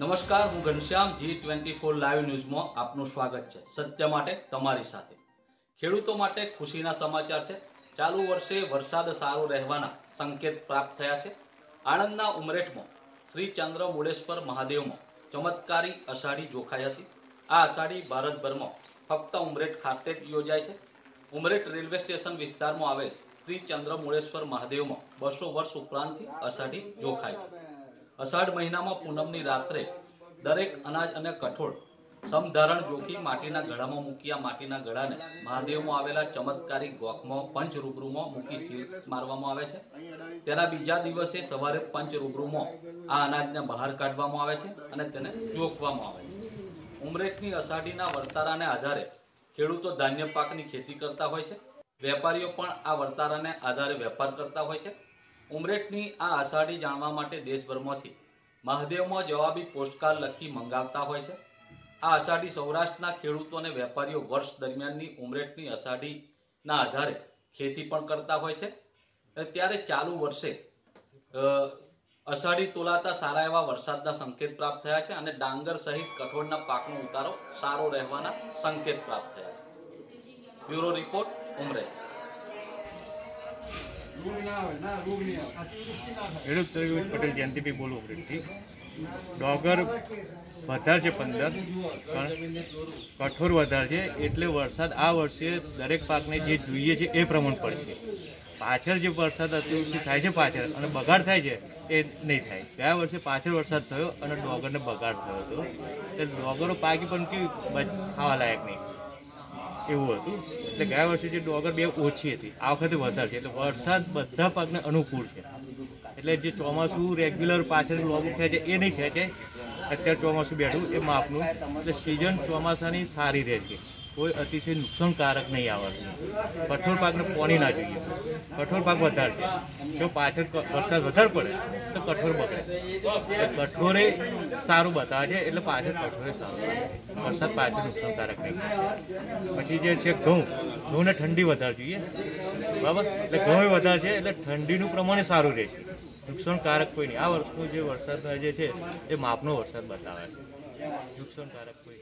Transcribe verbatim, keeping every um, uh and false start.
નમસ્કાર, હું Ghanshyam ji twenty four live ન્યૂઝમાં આપનું સ્વાગત છે। સત્ય માટે તમારી સાથે। ખેડૂતો માટે ખુશીના સમાચાર છે। ચાલુ વર્ષે વરસાદ સારો રહેવાના સંકેત પ્રાપ્ત થયા છે। આણંદના ઉમરેઠમાં શ્રી ચંદ્ર મૂળેશ્વર મહાદેવમાં ચમત્કારી અષાઢી જોખાઈ હતી। આ અષાઢી ભારતભરમાં ફક્ત ઉમરેઠ ખાતે જ યોજાય છે। ઉમરેઠ રેલવે સ્ટેશન વિસ્તારમાં આવેલ શ્રી ચંદ્ર મૂળેશ્વર મહાદેવમાં બસો વર્ષ ઉપરાંતથી અષાઢી જોખાય છે। અષાઢ મહિનામાં પૂનમની રાત્રે દરેક અનાજ અને કઠોળ સમધારણ જોખી માટીના ગળામાં મૂકી આ માટીના ગળાને મહાદેવમાં આવેલા ચમત્કારી ગોખમાં પંચ રૂબરૂમાં મૂકી સીલ મારવામાં આવે છે। તેના બીજા દિવસે સવારે પંચ રૂબરૂમાં આ અનાજને બહાર કાઢવામાં આવે છે અને તેને જોખવામાં આવે છે। ઉમરેઠની અષાઢીના વર્તારાને આધારે ખેડૂતો ધાન્ય પાકની ખેતી કરતા હોય છે। વેપારીઓ પણ આ વર્તારાને આધારે વેપાર કરતા હોય છે। ઉમરેઠની આ અષાઢી જાણવા માટે દેશભરમાંથી મહાદેવમાં જવાબી પોસ્ટકાર્ડ લખી મંગાવતા હોય છે। આ અષાઢી સૌરાષ્ટ્રના ખેડૂતો અને વેપારીઓ વર્ષ દરમિયાનની ઉમરેઠની અષાઢીના આધારે ખેતી પણ કરતા હોય છે। ત્યારે ચાલુ વર્ષે અષાઢી તોલાતા સારા એવા વરસાદના સંકેત પ્રાપ્ત થયા છે અને ડાંગર સહિત કઠોળના પાકનો ઉતારો સારો રહેવાના સંકેત પ્રાપ્ત થયા છે। Bureau report, Umreth. ખેડૂત તરીકે પટેલ જયંતિભાઈ બોલું ઉમરેઠથી। ડોગર વધારે છે પંદર, પણ કઠોર વધારે છે એટલે વરસાદ આ વર્ષે દરેક પાકને જે જોઈએ છે એ પ્રમાણ પડશે। પાછળ જે વરસાદ અતિવૃષ્ટિ થાય છે પાછળ અને બગાડ થાય છે એ નહીં થાય। ગયા વર્ષે પાછળ વરસાદ થયો અને ડોગરને બગાડ થયો હતો એટલે ડોગરો પાકી પણ કેવી ખાવા લાયક નહીં એવું હતું। એટલે ગયા વર્ષે જે ડોગર બે ઓછી હતી, આ વખતે વધારે છે એટલે વરસાદ બધા પાકને અનુકૂળ છે। એટલે જે ચોમાસું રેગ્યુલર પાછળ લોબુ ખેંચે એ નહીં ખેંચે। અત્યારે ચોમાસું બેઠું એ માપનું એટલે સિઝન ચોમાસાની સારી રહેશે, કોઈ અતિશય નુકસાનકારક નહીં આવે। કઠોળ પાકને પાણી ના જોઈએ, કઠોળ પાક વધારે છે। જો પાછળ વરસાદ વધારે પડે તો કઠોળ બગડે, કઠોરે સારું બતાવે છે એટલે પાછળ કઠોરે સારું, વરસાદ પાછળ નુકસાનકારક નહીં। પછી જે છે ઘઉં, ઘઉંને ઠંડી વધારે જોઈએ બરાબર, એટલે ઘઉં વધારે છે એટલે ઠંડીનું પ્રમાણ સારું રહેશે, નુકસાનકારક કોઈ નહીં। આ વર્ષનો જે વરસાદ જે છે એ માપનો વરસાદ બતાવે છે, નુકસાનકારક કોઈ